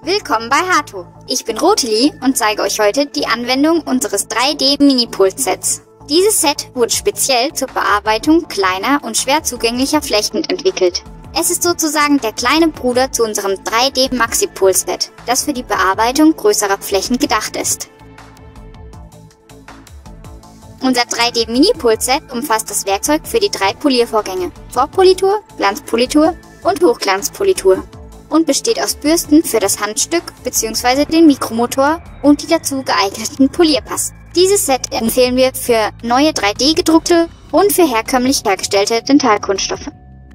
Willkommen bei Hato. Ich bin Roteli und zeige euch heute die Anwendung unseres 3D-Mini-Pult-Sets. Dieses Set wurde speziell zur Bearbeitung kleiner und schwer zugänglicher Flächen entwickelt. Es ist sozusagen der kleine Bruder zu unserem 3D-Maxi-Pult-Set, das für die Bearbeitung größerer Flächen gedacht ist. Unser 3D-Mini-Pult-Set umfasst das Werkzeug für die 3 Poliervorgänge: Vorpolitur, Glanzpolitur und Hochglanzpolitur und besteht aus Bürsten für das Handstück bzw. den Mikromotor und die dazu geeigneten Polierpasten. Dieses Set empfehlen wir für neue 3D gedruckte und für herkömmlich hergestellte Dentalkunststoffe.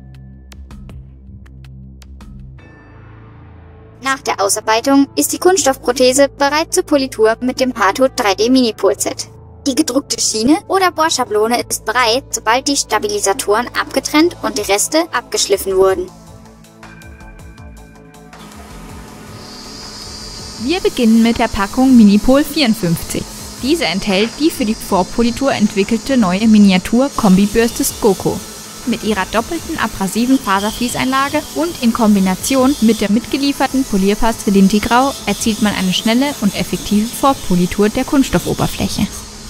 Nach der Ausarbeitung ist die Kunststoffprothese bereit zur Politur mit dem Hato 3D Mini-Pult-Set. Die gedruckte Schiene oder Bohrschablone ist bereit, sobald die Stabilisatoren abgetrennt und die Reste abgeschliffen wurden. Wir beginnen mit der Packung Minipol 54. Diese enthält die für die Vorpolitur entwickelte neue Miniatur-Kombibürste Skoko. Mit ihrer doppelten abrasiven Faserfließeinlage und in Kombination mit der mitgelieferten Polierpaste Lintigrau erzielt man eine schnelle und effektive Vorpolitur der Kunststoffoberfläche.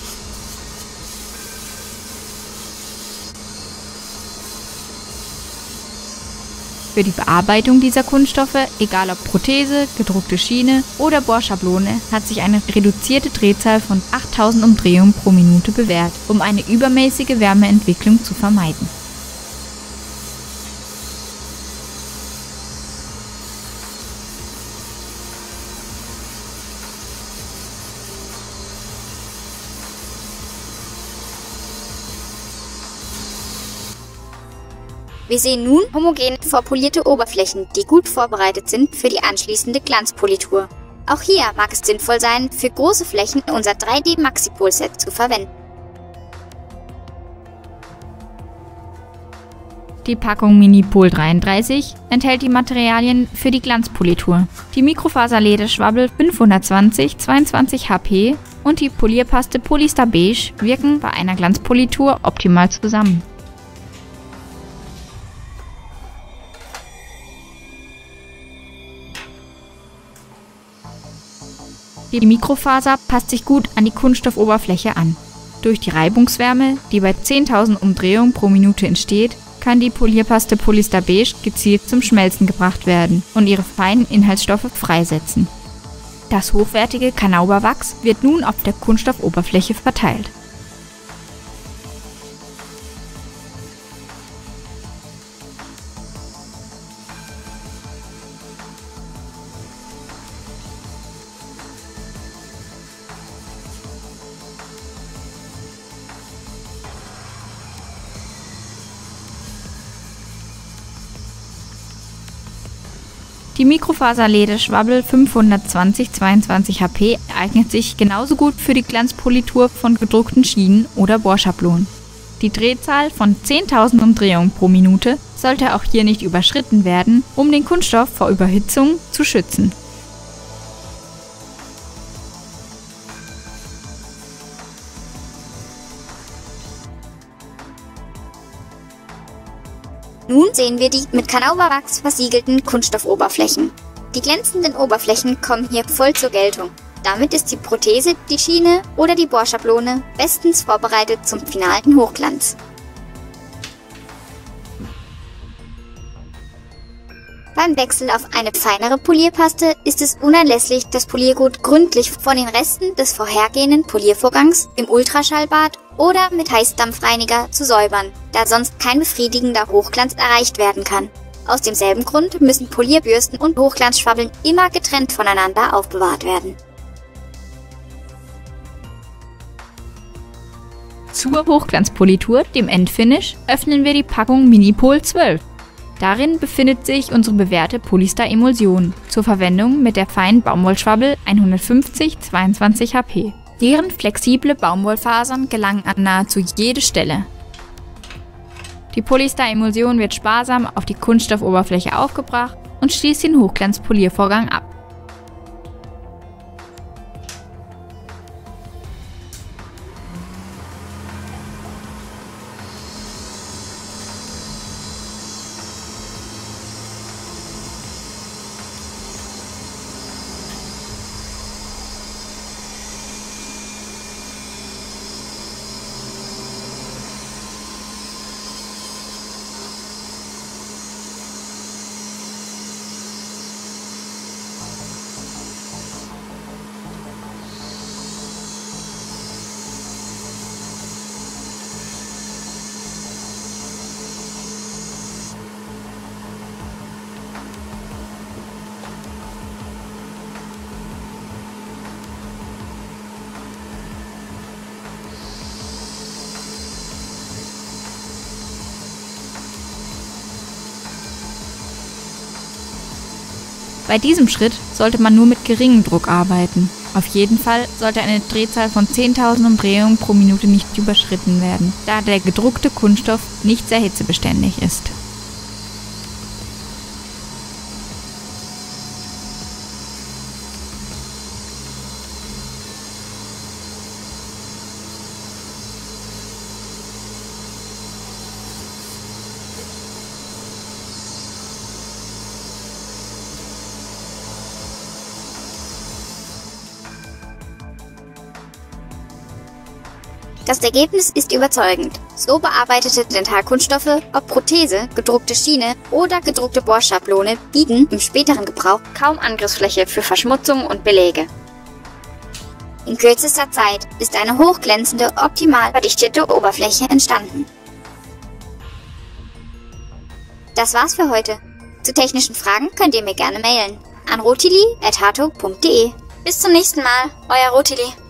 Für die Bearbeitung dieser Kunststoffe, egal ob Prothese, gedruckte Schiene oder Bohrschablone, hat sich eine reduzierte Drehzahl von 8000 Umdrehungen pro Minute bewährt, um eine übermäßige Wärmeentwicklung zu vermeiden. Wir sehen nun homogen vorpolierte Oberflächen, die gut vorbereitet sind für die anschließende Glanzpolitur. Auch hier mag es sinnvoll sein, für große Flächen unser 3D Maxi-Pult-Set zu verwenden. Die Packung Minipol 33 enthält die Materialien für die Glanzpolitur. Die Mikrofaserlederschwabbel 520 22 HP und die Polierpaste Polyester Beige wirken bei einer Glanzpolitur optimal zusammen. Die Mikrofaser passt sich gut an die Kunststoffoberfläche an. Durch die Reibungswärme, die bei 10.000 Umdrehungen pro Minute entsteht, kann die Polierpaste Polyester Beige gezielt zum Schmelzen gebracht werden und ihre feinen Inhaltsstoffe freisetzen. Das hochwertige Kanauberwachs wird nun auf der Kunststoffoberfläche verteilt. Die Mikrofaserlederschwabbel 520 22 HP eignet sich genauso gut für die Glanzpolitur von gedruckten Schienen oder Bohrschablonen. Die Drehzahl von 10.000 Umdrehungen pro Minute sollte auch hier nicht überschritten werden, um den Kunststoff vor Überhitzung zu schützen. Nun sehen wir die mit Kanauberwachs versiegelten Kunststoffoberflächen. Die glänzenden Oberflächen kommen hier voll zur Geltung. Damit ist die Prothese, die Schiene oder die Bohrschablone bestens vorbereitet zum finalen Hochglanz. Beim Wechsel auf eine feinere Polierpaste ist es unerlässlich, das Poliergut gründlich von den Resten des vorhergehenden Poliervorgangs im Ultraschallbad oder mit Heißdampfreiniger zu säubern, da sonst kein befriedigender Hochglanz erreicht werden kann. Aus demselben Grund müssen Polierbürsten und Hochglanzschwabbeln immer getrennt voneinander aufbewahrt werden. Zur Hochglanzpolitur, dem Endfinish, öffnen wir die Packung Minipol 12. Darin befindet sich unsere bewährte Polyester-Emulsion zur Verwendung mit der feinen Baumwollschwabbel 150 22 HP. Deren flexible Baumwollfasern gelangen an nahezu jede Stelle. Die Polyester-Emulsion wird sparsam auf die Kunststoffoberfläche aufgebracht und schließt den Hochglanzpoliervorgang ab. Bei diesem Schritt sollte man nur mit geringem Druck arbeiten. Auf jeden Fall sollte eine Drehzahl von 10.000 Umdrehungen pro Minute nicht überschritten werden, da der gedruckte Kunststoff nicht sehr hitzebeständig ist. Das Ergebnis ist überzeugend. So bearbeitete Dentalkunststoffe, ob Prothese, gedruckte Schiene oder gedruckte Bohrschablone, bieten im späteren Gebrauch kaum Angriffsfläche für Verschmutzung und Beläge. In kürzester Zeit ist eine hochglänzende, optimal verdichtete Oberfläche entstanden. Das war's für heute. Zu technischen Fragen könnt ihr mir gerne mailen an rotili@hato.de. Bis zum nächsten Mal, euer Rotili.